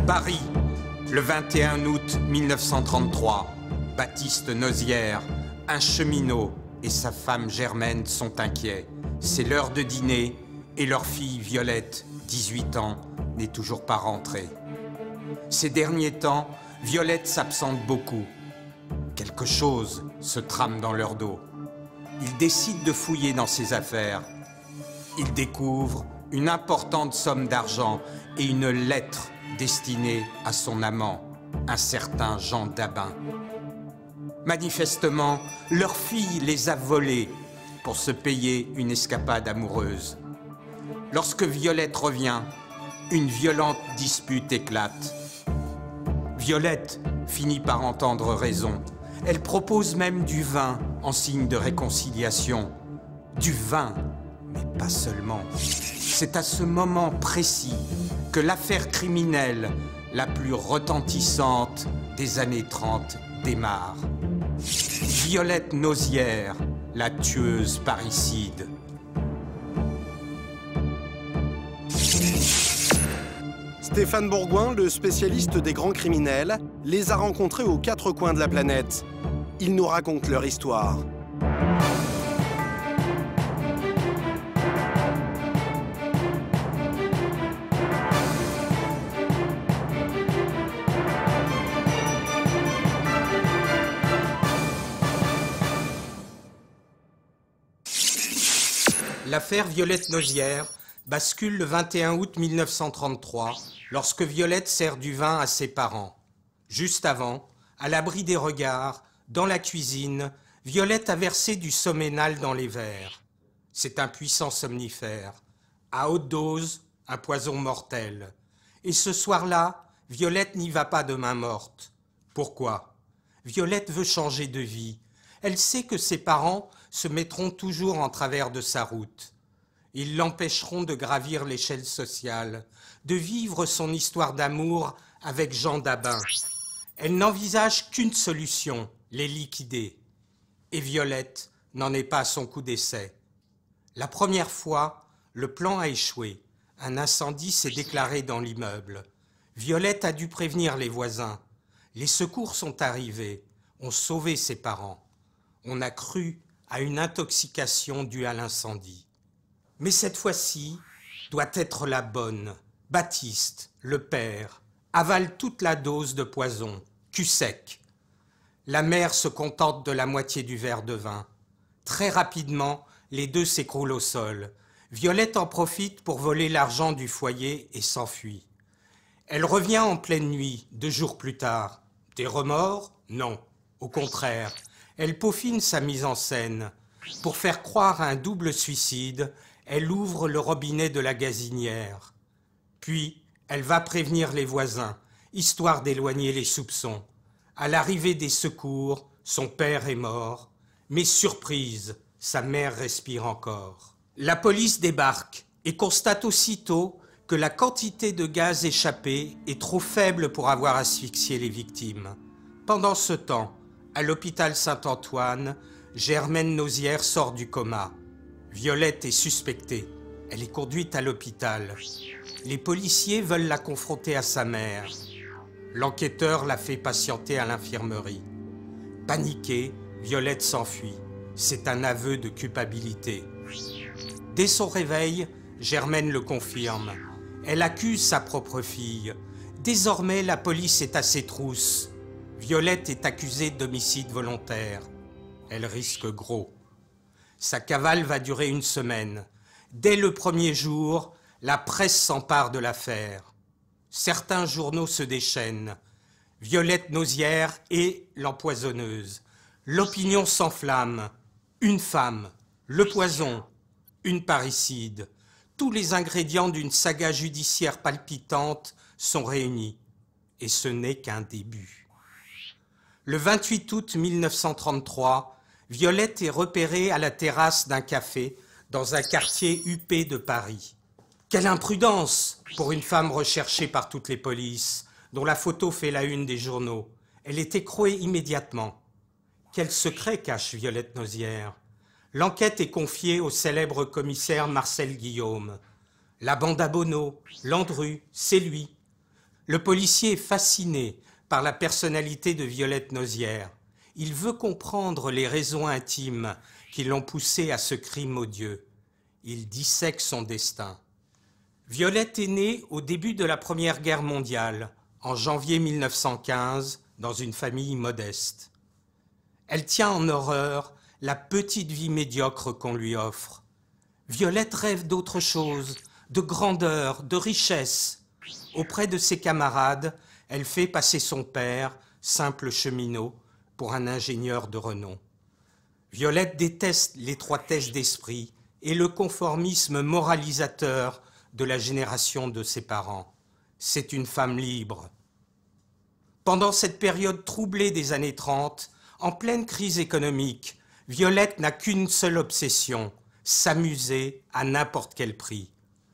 Paris, le 21 août 1933. Baptiste Nozière, un cheminot, et sa femme Germaine sont inquiets. C'est l'heure de dîner et leur fille Violette, 18 ans, n'est toujours pas rentrée. Ces derniers temps, Violette s'absente beaucoup. Quelque chose se trame dans leur dos. Ils décident de fouiller dans ses affaires. Ils découvrent une importante somme d'argent et une lettre destinée à son amant, un certain Jean Dabin. Manifestement, leur fille les a volés pour se payer une escapade amoureuse. Lorsque Violette revient, une violente dispute éclate. Violette finit par entendre raison. Elle propose même du vin en signe de réconciliation. Du vin, mais pas seulement. C'est à ce moment précis que l'affaire criminelle la plus retentissante des années 30 démarre. Violette Nozière, la tueuse parricide. Stéphane Bourgoin, le spécialiste des grands criminels, les a rencontrés aux quatre coins de la planète. Ils nous racontent leur histoire. L'affaire Violette Nozière bascule le 21 août 1933, lorsque Violette sert du vin à ses parents. Juste avant, à l'abri des regards, dans la cuisine, Violette a versé du Soménal dans les verres. C'est un puissant somnifère. À haute dose, un poison mortel. Et ce soir-là, Violette n'y va pas de main morte. Pourquoi? Violette veut changer de vie. Elle sait que ses parents se mettront toujours en travers de sa route. Ils l'empêcheront de gravir l'échelle sociale, de vivre son histoire d'amour avec Jean Dabin. Elle n'envisage qu'une solution, les liquider. Et Violette n'en est pas à son coup d'essai. La première fois, le plan a échoué. Un incendie s'est déclaré dans l'immeuble. Violette a dû prévenir les voisins. Les secours sont arrivés, ont sauvé ses parents. On a cru à une intoxication due à l'incendie. Mais cette fois-ci doit être la bonne. Baptiste, le père, avale toute la dose de poison, cul sec. La mère se contente de la moitié du verre de vin. Très rapidement, les deux s'écroulent au sol. Violette en profite pour voler l'argent du foyer et s'enfuit. Elle revient en pleine nuit, 2 jours plus tard. Des remords? Non. Au contraire, elle peaufine sa mise en scène. Pour faire croire à un double suicide, elle ouvre le robinet de la gazinière. Puis, elle va prévenir les voisins, histoire d'éloigner les soupçons. À l'arrivée des secours, son père est mort. Mais surprise, sa mère respire encore. La police débarque et constate aussitôt que la quantité de gaz échappé est trop faible pour avoir asphyxié les victimes. Pendant ce temps, à l'hôpital Saint-Antoine, Germaine Nozière sort du coma. Violette est suspectée. Elle est conduite à l'hôpital. Les policiers veulent la confronter à sa mère. L'enquêteur la fait patienter à l'infirmerie. Paniquée, Violette s'enfuit. C'est un aveu de culpabilité. Dès son réveil, Germaine le confirme. Elle accuse sa propre fille. Désormais, la police est à ses trousses. Violette est accusée d'homicide volontaire. Elle risque gros. Sa cavale va durer 1 semaine. Dès le premier jour, la presse s'empare de l'affaire. Certains journaux se déchaînent. Violette Nozière est l'empoisonneuse. L'opinion s'enflamme. Une femme, le poison, une parricide. Tous les ingrédients d'une saga judiciaire palpitante sont réunis. Et ce n'est qu'un début. Le 28 août 1933, Violette est repérée à la terrasse d'un café dans un quartier huppé de Paris. Quelle imprudence pour une femme recherchée par toutes les polices, dont la photo fait la une des journaux. Elle est écrouée immédiatement. Quel secret cache Violette Nozière? L'enquête est confiée au célèbre commissaire Marcel Guillaume. La bande à Bonneau, Landru, c'est lui. Le policier est fasciné par la personnalité de Violette Nozière. Il veut comprendre les raisons intimes qui l'ont poussé à ce crime odieux. Il dissèque son destin. Violette est née au début de la Première Guerre mondiale, en janvier 1915, dans une famille modeste. Elle tient en horreur la petite vie médiocre qu'on lui offre. Violette rêve d'autre chose, de grandeur, de richesse. Auprès de ses camarades, elle fait passer son père, simple cheminot, pour un ingénieur de renom. Violette déteste l'étroitesse d'esprit et le conformisme moralisateur de la génération de ses parents. C'est une femme libre. Pendant cette période troublée des années 30, en pleine crise économique, Violette n'a qu'une seule obsession, s'amuser à n'importe quel prix.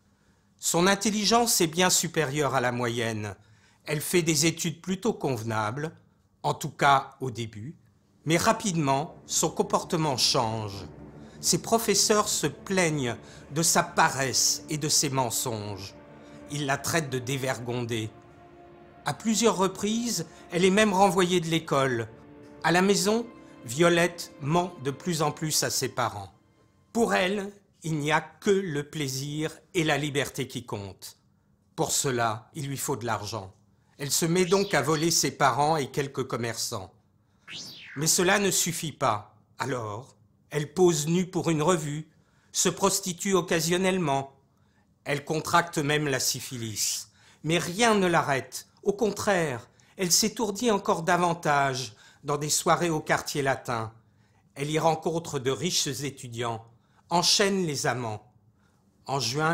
Son intelligence est bien supérieure à la moyenne. Elle fait des études plutôt convenables, en tout cas au début, mais rapidement, son comportement change. Ses professeurs se plaignent de sa paresse et de ses mensonges. Ils la traitent de dévergondée. À plusieurs reprises, elle est même renvoyée de l'école. À la maison, Violette ment de plus en plus à ses parents. Pour elle, il n'y a que le plaisir et la liberté qui comptent. Pour cela, il lui faut de l'argent. Elle se met donc à voler ses parents et quelques commerçants. Mais cela ne suffit pas. Alors, elle pose nue pour une revue, se prostitue occasionnellement. Elle contracte même la syphilis. Mais rien ne l'arrête. Au contraire, elle s'étourdit encore davantage dans des soirées au quartier latin. Elle y rencontre de riches étudiants, enchaîne les amants. En juin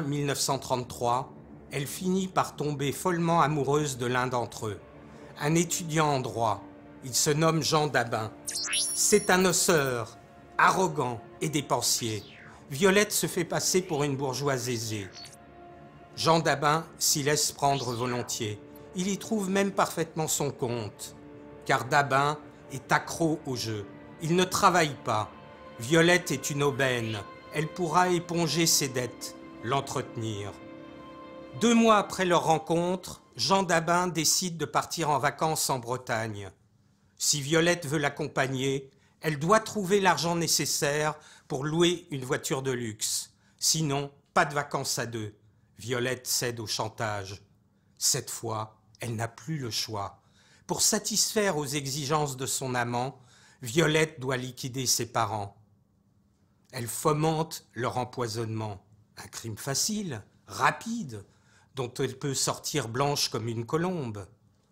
1933, elle finit par tomber follement amoureuse de l'un d'entre eux, un étudiant en droit. Il se nomme Jean Dabin. C'est un osseur, arrogant et dépensier. Violette se fait passer pour une bourgeoise aisée. Jean Dabin s'y laisse prendre volontiers. Il y trouve même parfaitement son compte, car Dabin est accro au jeu. Il ne travaille pas. Violette est une aubaine. Elle pourra éponger ses dettes, l'entretenir. 2 mois après leur rencontre, Jean Dabin décide de partir en vacances en Bretagne. Si Violette veut l'accompagner, elle doit trouver l'argent nécessaire pour louer une voiture de luxe. Sinon, pas de vacances à deux. Violette cède au chantage. Cette fois, elle n'a plus le choix. Pour satisfaire aux exigences de son amant, Violette doit liquider ses parents. Elle fomente leur empoisonnement. Un crime facile, rapide, dont elle peut sortir blanche comme une colombe.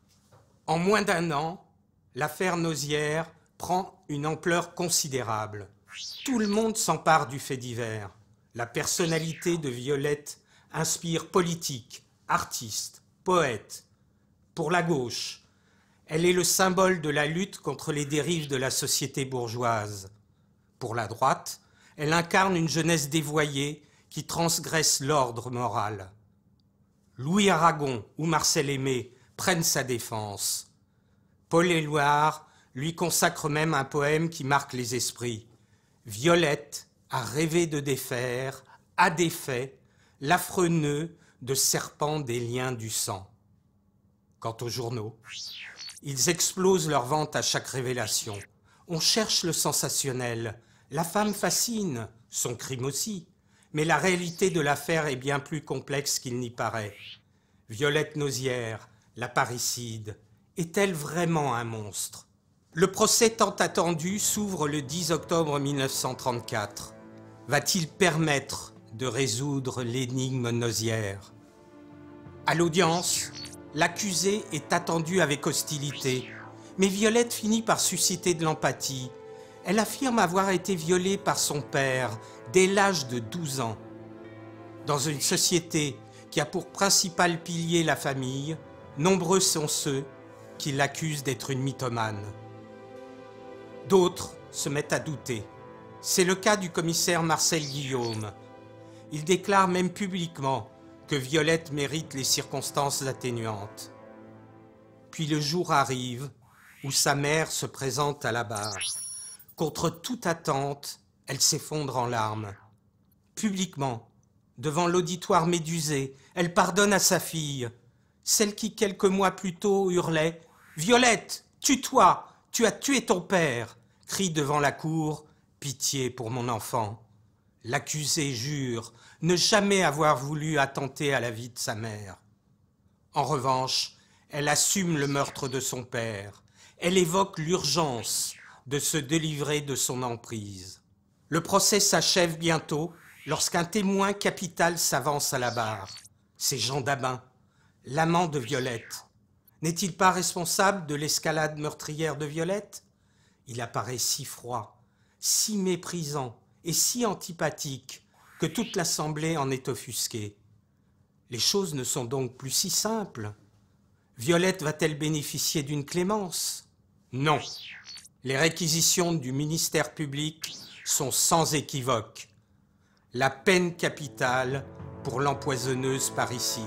En moins d'1 an, l'affaire Nozière prend une ampleur considérable. Tout le monde s'empare du fait divers. La personnalité de Violette inspire politiques, artistes, poètes. Pour la gauche, elle est le symbole de la lutte contre les dérives de la société bourgeoise. Pour la droite, elle incarne une jeunesse dévoyée qui transgresse l'ordre moral. Louis Aragon ou Marcel Aimé prennent sa défense. Paul Éluard lui consacre même un poème qui marque les esprits. Violette a rêvé de défaire, a défait, l'affreux nœud de serpent des liens du sang. Quant aux journaux, ils explosent leur vente à chaque révélation. On cherche le sensationnel. La femme fascine, son crime aussi. Mais la réalité de l'affaire est bien plus complexe qu'il n'y paraît. Violette Nozière, la parricide, est-elle vraiment un monstre? Le procès tant attendu s'ouvre le 10 octobre 1934. Va-t-il permettre de résoudre l'énigme Nozière? À l'audience, l'accusé est attendu avec hostilité, mais Violette finit par susciter de l'empathie. Elle affirme avoir été violée par son père dès l'âge de 12 ans. Dans une société qui a pour principal pilier la famille, nombreux sont ceux qui l'accusent d'être une mythomane. D'autres se mettent à douter. C'est le cas du commissaire Marcel Guillaume. Il déclare même publiquement que Violette mérite les circonstances atténuantes. Puis le jour arrive où sa mère se présente à la barre. Contre toute attente, elle s'effondre en larmes. Publiquement, devant l'auditoire médusé, elle pardonne à sa fille. celle qui quelques mois plus tôt hurlait « Violette, tue-toi, tu as tué ton père !» crie devant la cour « Pitié pour mon enfant !» L'accusée jure ne jamais avoir voulu attenter à la vie de sa mère. En revanche, elle assume le meurtre de son père. Elle évoque l'urgence de se délivrer de son emprise. Le procès s'achève bientôt lorsqu'un témoin capital s'avance à la barre. C'est Jean Dabin, l'amant de Violette. N'est-il pas responsable de l'escalade meurtrière de Violette? Il apparaît si froid, si méprisant et si antipathique que toute l'assemblée en est offusquée. Les choses ne sont donc plus si simples. Violette va-t-elle bénéficier d'une clémence? Non. Les réquisitions du ministère public sont sans équivoque. La peine capitale pour l'empoisonneuse parricide.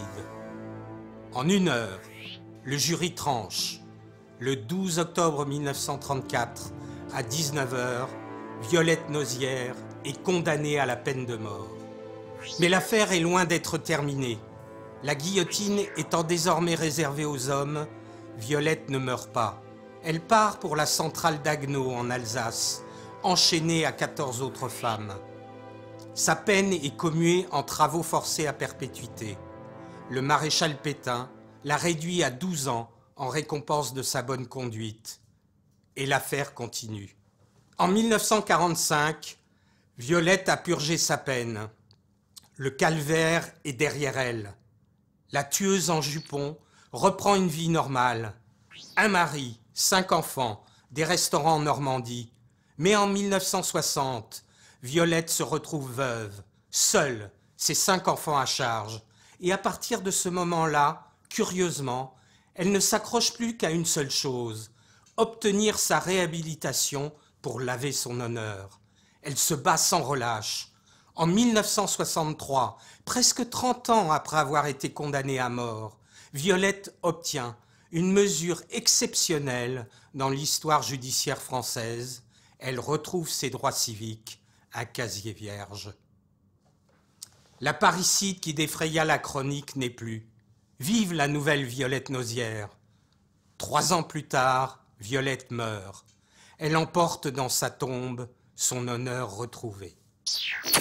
En 1 heure, le jury tranche. Le 12 octobre 1934, à 19 h, Violette Nozière est condamnée à la peine de mort. Mais l'affaire est loin d'être terminée. La guillotine étant désormais réservée aux hommes, Violette ne meurt pas. Elle part pour la centrale d'Agneau en Alsace, enchaînée à 14 autres femmes. Sa peine est commuée en travaux forcés à perpétuité. Le maréchal Pétain l'a réduit à 12 ans en récompense de sa bonne conduite. Et l'affaire continue. En 1945, Violette a purgé sa peine. Le calvaire est derrière elle. La tueuse en jupon reprend une vie normale. Un mari, 5 enfants, des restaurants en Normandie. Mais en 1960, Violette se retrouve veuve, seule, ses 5 enfants à charge. Et à partir de ce moment-là, curieusement, elle ne s'accroche plus qu'à une seule chose, obtenir sa réhabilitation pour laver son honneur. Elle se bat sans relâche. En 1963, presque 30 ans après avoir été condamnée à mort, Violette obtient une mesure exceptionnelle dans l'histoire judiciaire française. Elle retrouve ses droits civiques, un casier vierge. La parricide qui défraya la chronique n'est plus. Vive la nouvelle Violette Nozière. 3 ans plus tard, Violette meurt. Elle emporte dans sa tombe son honneur retrouvé.